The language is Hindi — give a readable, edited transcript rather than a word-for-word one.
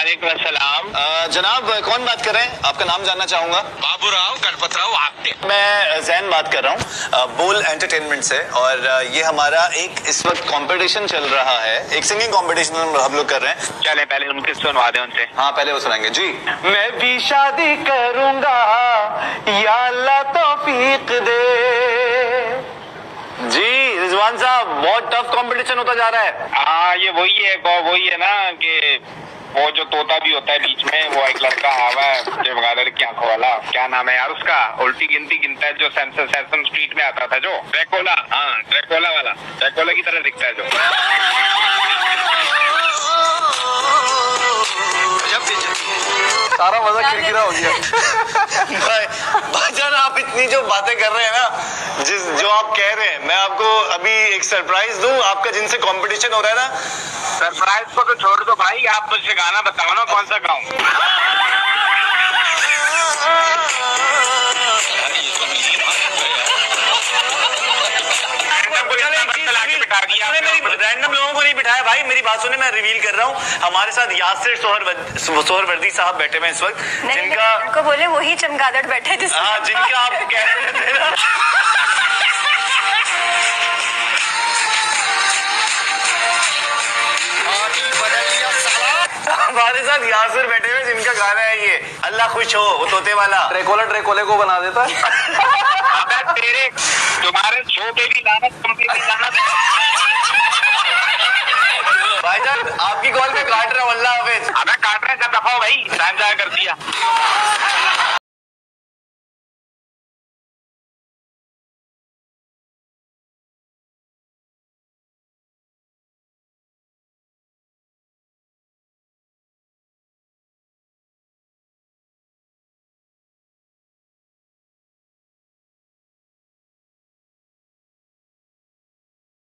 वालेकुम अस्सलाम। जनाब कौन बात कर रहे हैं? आपका नाम जानना चाहूंगा। बाबूराव गणपतराव आपके। मैं जैन बात कर रहा हूँ बोल एंटरटेनमेंट से, और ये हमारा एक इस वक्त कंपटीशन चल रहा है, एक सिंगिंग कंपटीशन हम लोग कर रहे हैं। चले पहले उनके सुनवा दे उनसे। हाँ पहले वो सुनाएंगे जी। मैं भी शादी करूंगा या अल्लाह तौफीक दे। जी रिजवान साहब, बहुत टफ कंपटीशन होता जा रहा है। हाँ ये वही है ना कि वो जो तोता भी होता है बीच में, वो एक लड़का आवा है चमगादड़ की आंखों वाला, क्या नाम है यार उसका, उल्टी गिनती गिनता है जो सैमसम स्ट्रीट में आता था, जो ड्रैकोला। हाँ ड्रैकोला वाला, ड्रैकोला की तरह दिखता है जो। सारा मजा किरकिरा हो गया। भाईजान आप इतनी जो बातें कर रहे हैं ना, जो आप कह रहे हैं, मैं आपको अभी एक सरप्राइज दूं। आपका जिनसे कंपटीशन हो रहा है ना। सरप्राइज को तो छोड़ दो भाई, आप मुझसे गाना बताओ ना, कौन सा गाऊं? रैंडम लोगों को नहीं बिठाया भाई, मेरी बात सुने, मैं रिवील कर रहा हूँ। हमारे साथ यासिर सोहरवर्दी साहब बैठे हुए इस वक्त, जिनका उनको बोले वही चमगादड़ बैठे जिस जिनका आप कह रहे थे ना। हमारे साथ यासिर बैठे हुए, जिनका गाना है ये अल्लाह खुश हो, वो तोते वाला। ट्रेकोले को बना देता है। तेरे तुम्हारे शो पे भी लाना, तुम पे भी लाना। भाईजान आपकी कॉल पे काट रहा हूँ, अल्लाह हाफिज। अबे काट रहे हैं, जब दफा हो भाई, टाइम जाया कर दिया।